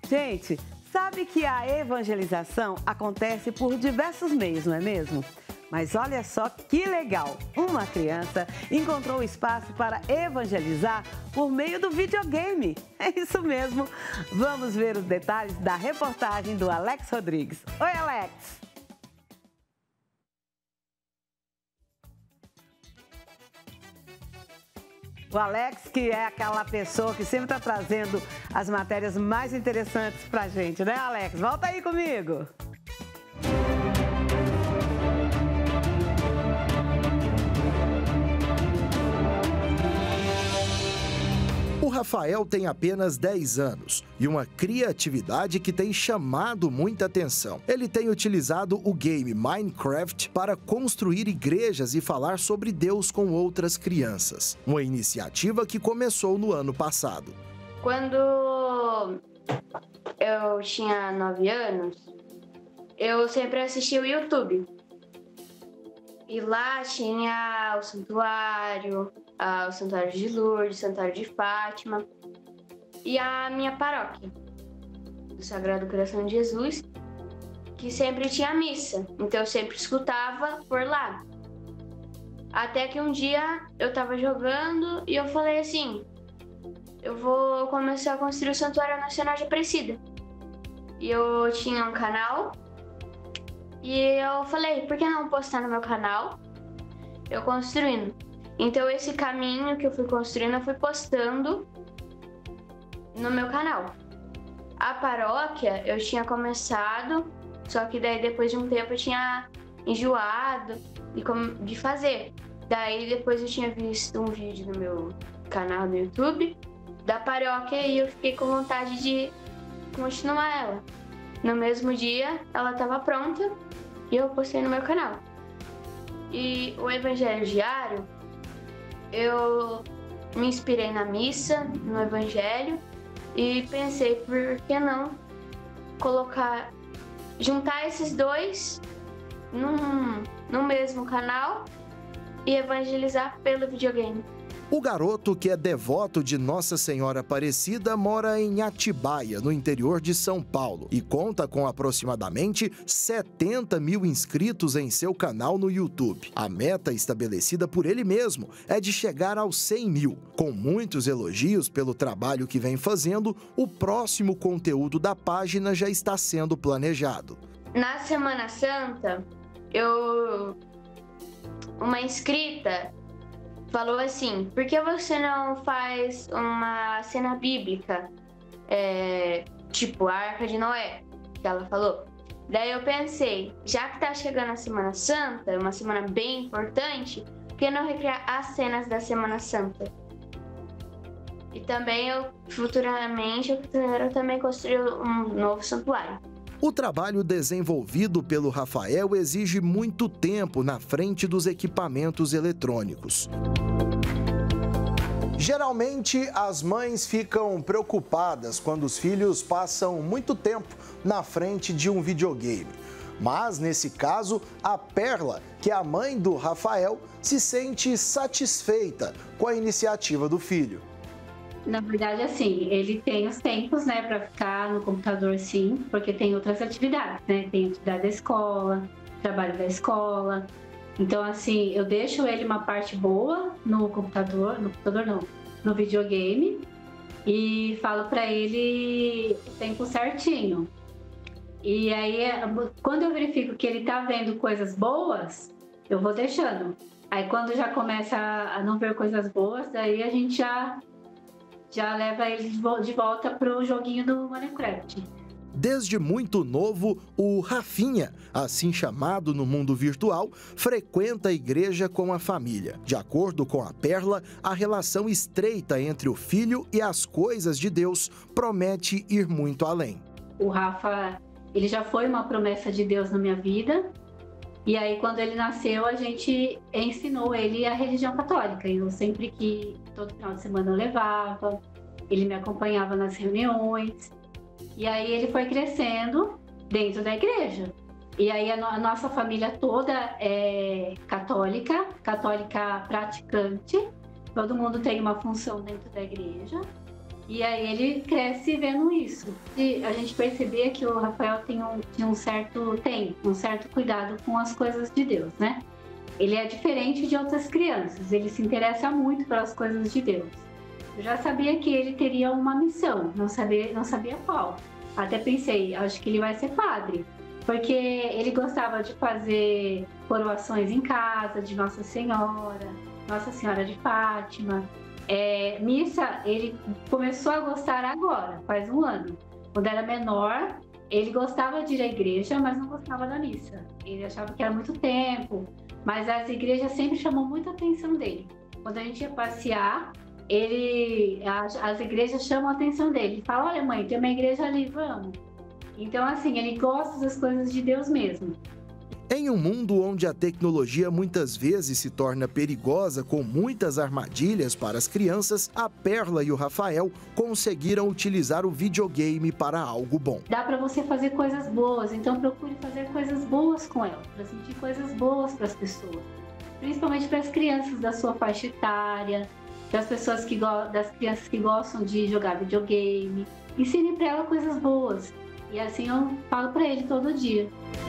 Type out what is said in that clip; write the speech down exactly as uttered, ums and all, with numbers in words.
Gente, sabe que a evangelização acontece por diversos meios, não é mesmo? Mas olha só que legal! Uma criança encontrou espaço para evangelizar por meio do videogame. É isso mesmo! Vamos ver os detalhes da reportagem do Alex Rodrigues. Oi, Alex! O Alex, que é aquela pessoa que sempre está trazendo as matérias mais interessantes para a gente, né, Alex? Volta aí comigo! O Rafael tem apenas dez anos e uma criatividade que tem chamado muita atenção. Ele tem utilizado o game Minecraft para construir igrejas e falar sobre Deus com outras crianças. Uma iniciativa que começou no ano passado. Quando eu tinha nove anos, eu sempre assistia o YouTube. E lá tinha o santuário, o Santuário de Lourdes, o Santuário de Fátima e a minha paróquia, do Sagrado Coração de Jesus, que sempre tinha missa, então eu sempre escutava por lá. Até que um dia eu tava jogando e eu falei assim, eu vou começar a construir o Santuário Nacional de Aparecida. E eu tinha um canal e eu falei, por que não postar no meu canal eu construindo? Então esse caminho que eu fui construindo, eu fui postando no meu canal. A paróquia eu tinha começado, só que daí depois de um tempo eu tinha enjoado de fazer. Daí depois eu tinha visto um vídeo no meu canal no YouTube da paróquia e eu fiquei com vontade de continuar ela. No mesmo dia ela estava pronta e eu postei no meu canal. E o Evangelho Diário, eu me inspirei na missa, no Evangelho, e pensei, por que não colocar, juntar esses dois num, no mesmo canal e evangelizar pelo videogame. O garoto, que é devoto de Nossa Senhora Aparecida, mora em Atibaia, no interior de São Paulo, e conta com aproximadamente setenta mil inscritos em seu canal no YouTube. A meta estabelecida por ele mesmo é de chegar aos cem mil. Com muitos elogios pelo trabalho que vem fazendo, o próximo conteúdo da página já está sendo planejado. Na Semana Santa, eu... uma inscrita falou assim, por que você não faz uma cena bíblica, é, tipo a Arca de Noé, que ela falou. Daí eu pensei, já que tá chegando a Semana Santa, uma semana bem importante, por que não recriar as cenas da Semana Santa? E também, eu, futuramente, eu quero também construir um novo santuário. O trabalho desenvolvido pelo Rafael exige muito tempo na frente dos equipamentos eletrônicos. Geralmente, as mães ficam preocupadas quando os filhos passam muito tempo na frente de um videogame. Mas, nesse caso, a Perla, que é a mãe do Rafael, se sente satisfeita com a iniciativa do filho. Na verdade, assim, ele tem os tempos, né, para ficar no computador, sim, porque tem outras atividades, né? Tem atividade da escola, trabalho da escola. Então, assim, eu deixo ele uma parte boa no computador, no computador não, no videogame, e falo para ele o tempo certinho. E aí, quando eu verifico que ele tá vendo coisas boas, eu vou deixando. Aí, quando já começa a não ver coisas boas, daí a gente já já leva ele de volta pro joguinho do Minecraft. Desde muito novo, o Rafinha, assim chamado no mundo virtual, frequenta a igreja com a família. De acordo com a Perla, a relação estreita entre o filho e as coisas de Deus promete ir muito além. O Rafa, ele já foi uma promessa de Deus na minha vida. E aí, quando ele nasceu, a gente ensinou ele a religião católica. Eu sempre que, todo final de semana eu levava, ele me acompanhava nas reuniões. E aí ele foi crescendo dentro da igreja. E aí a, no, a nossa família toda é católica, católica praticante. Todo mundo tem uma função dentro da igreja. E aí ele cresce vendo isso. E a gente percebia que o Rafael tem um, tinha um certo, tem um certo cuidado com as coisas de Deus, né? Ele é diferente de outras crianças, ele se interessa muito pelas coisas de Deus. Eu já sabia que ele teria uma missão, não sabia, não sabia qual. Até pensei, acho que ele vai ser padre, porque ele gostava de fazer coroações em casa, de Nossa Senhora, Nossa Senhora de Fátima. É, missa, ele começou a gostar agora, faz um ano. Quando era menor, ele gostava de ir à igreja, mas não gostava da missa. Ele achava que era muito tempo, mas as igrejas sempre chamou muita atenção dele. Quando a gente ia passear, ele, as, as igrejas chamam a atenção dele. Ele fala, olha mãe, tem uma igreja ali, vamos. Então assim, ele gosta das coisas de Deus mesmo. Em um mundo onde a tecnologia muitas vezes se torna perigosa com muitas armadilhas para as crianças, a Perla e o Rafael conseguiram utilizar o videogame para algo bom. Dá para você fazer coisas boas, então procure fazer coisas boas com ela, transmitir coisas boas para as pessoas, principalmente para as crianças da sua faixa etária, das pessoas que das crianças que gostam de jogar videogame. Ensine para ela coisas boas. E assim eu falo para ele todo dia.